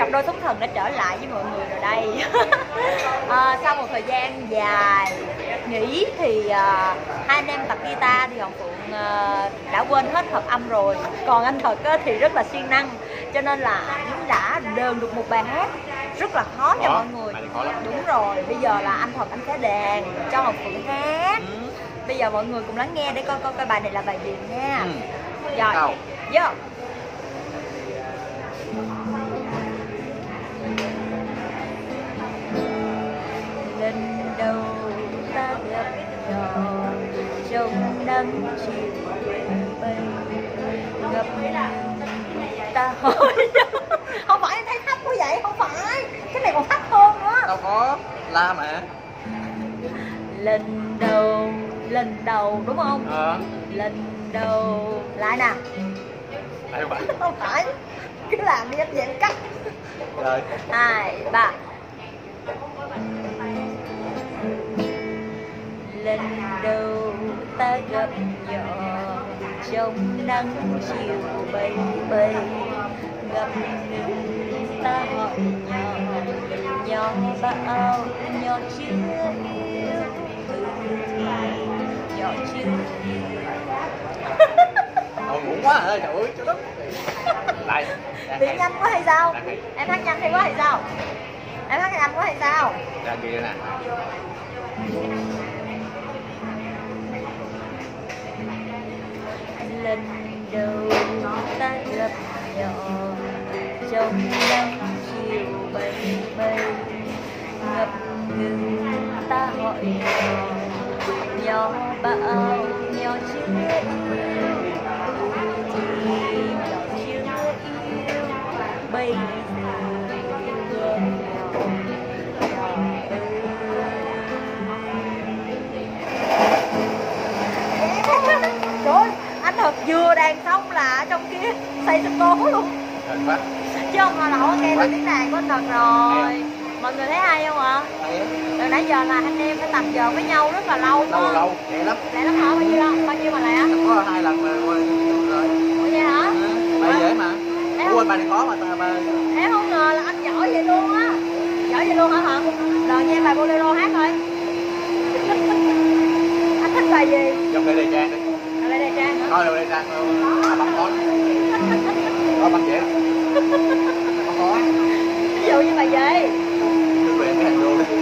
cặp đôi sóng thần đã trở lại với mọi người rồi đây. Sau một thời gian dài nghỉ thì hai anh em tập guitar thì Hồng Phượng đã quên hết hợp âm rồi. Còn anh Thật thì rất là siêng năng, cho nên là anh đã đờn được một bài hát rất là khó cho mọi người. Đúng rồi, bây giờ là anh Thật anh sẽ đàn cho Hồng Phượng hát. Bây giờ mọi người cùng lắng nghe để coi bài này là bài gì nha. Rồi, vô. Lần đầu ta gặp nhau trong nắng chiều bay ngập ta hỏi không phải em thấy thấp quá vậy, không phải cái này còn thấp hơn nữa. Đâu có la mà. Lần đầu đúng không? Lần đầu lại nè. Không phải, cứ làm đi anh về em cắt. Rồi 2, 3. Lần đầu ta gặp nhau trong nắng chiều bay bay ngập ngừng ta hỏi nhau nhỏ bao nhỏ chưa yêu nhỏ chưa ngủ quá ơi, trời ơi trời đất. Lại bị nhanh quá hay sao? Em hát nhanh hay quá hay sao? Em hát nhanh quá hay sao? Ra kia nè. Lần đầu ta gặp nhau trong nắng chiều bay bay ngập ngừng ta hỏi nhỏ bao nhỏ chưa yêu nhỏ chưa yêu bây giờ trời ơi, anh Thật vừa đàn xong là ở trong kia xây sân tố luôn chứ không ngờ lậu nghe được tiếng đàn của anh Thật rồi. Mọi người thấy hay không ạ? Từ nãy giờ là anh em phải tập giờ với nhau rất là lâu. Lâu lẹ lắm. Lẹ lắm hả? Bao nhiêu đâu? Bao nhiêu mà lẹ? Có 2 lần mà rồi. Ủa vậy hả? Bài dễ mà. Quên bài này khó mà ta. Em không ngờ là anh giỏi vậy luôn á. Giỏi vậy luôn hả Thật? Rồi nghe bài bolero hát thôi. Anh thích bài gì? Trong đây Trang đi. Ở đây Trang hả? Thôi đây Trang bấm khó. Có bấm dễ. Không khó. Ví dụ như bài gì? Đưa về cái hành vô đi.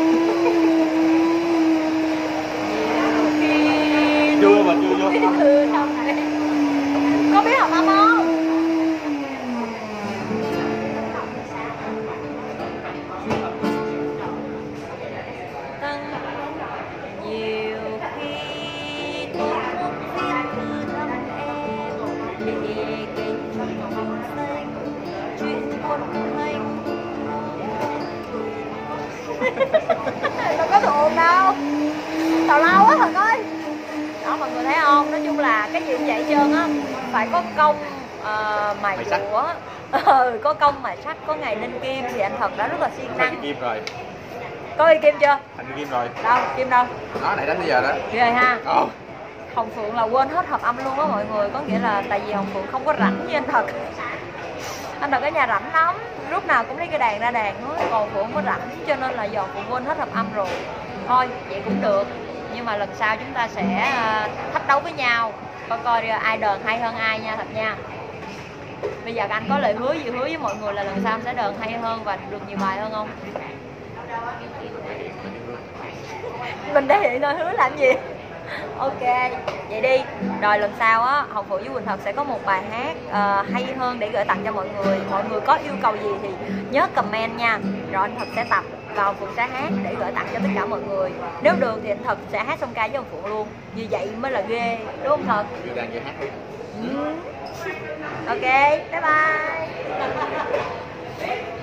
Chưa mà chưa vô. Xong này. Có biết học âm không? Nhiều khi tôi muốn viết thư thăm em để kể chuyện xanh, chuyện quân hành. Đâu có thuộc đâu, tào lao quá Thật ơi. Đó mọi người thấy không, nói chung là cái gì cũng vậy trơn á, phải có công mài dũa. Có công mài sắt, có ngày nên kim thì anh Thật đã rất là siêng năng. Kim rồi. Có đi kim chưa? Thành kim rồi. Đâu, kim đâu? Đó này đến bây giờ đó. Ghê ha. Hồng Phượng là quên hết hợp âm luôn á mọi người. Có nghĩa là tại vì Hồng Phượng không có rảnh như anh Thật. Anh Thật ở nhà rảnh lắm, lúc nào cũng lấy cái đàn ra đàn hết. Còn Phượng không có rảnh cho nên là giờ Phượng quên hết hợp âm rồi. Thôi vậy cũng được, nhưng mà lần sau chúng ta sẽ thách đấu với nhau, coi ai đờn hay hơn ai nha Thật nha. Bây giờ anh có lời hứa gì hứa với mọi người là lần sau anh sẽ đờn hay hơn và được nhiều bài hơn không? Mình thể hiện lời hứa làm gì? Ok, vậy đi. Rồi lần sau á, Hồng Phượng với Quỳnh Thật sẽ có một bài hát hay hơn để gửi tặng cho mọi người. Mọi người có yêu cầu gì thì nhớ comment nha. Rồi anh Thật sẽ tập và Hồng Phượng sẽ hát để gửi tặng cho tất cả mọi người. Nếu được thì anh Thật sẽ hát song ca với Hồng Phượng luôn. Như vậy mới là ghê, đúng không Thật? Đi đàn về hát luôn. Ok, bye bye.